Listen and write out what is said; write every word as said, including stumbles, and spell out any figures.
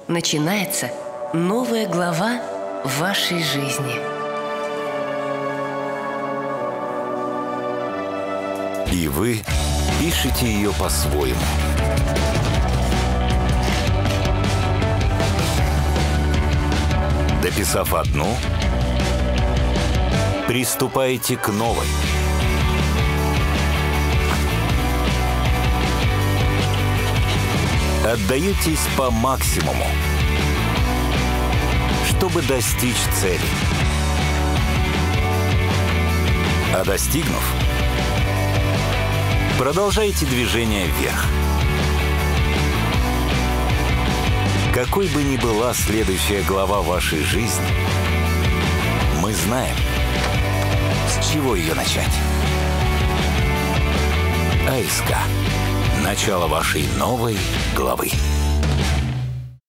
начинается новая глава в вашей жизни. И вы пишете ее по-своему. Дописав одну, приступаете к новой. Отдаетесь по максимуму, чтобы достичь цели. А достигнув, продолжайте движение вверх. Какой бы ни была следующая глава вашей жизни, мы знаем, с чего ее начать. АСК. Начало вашей новой главы.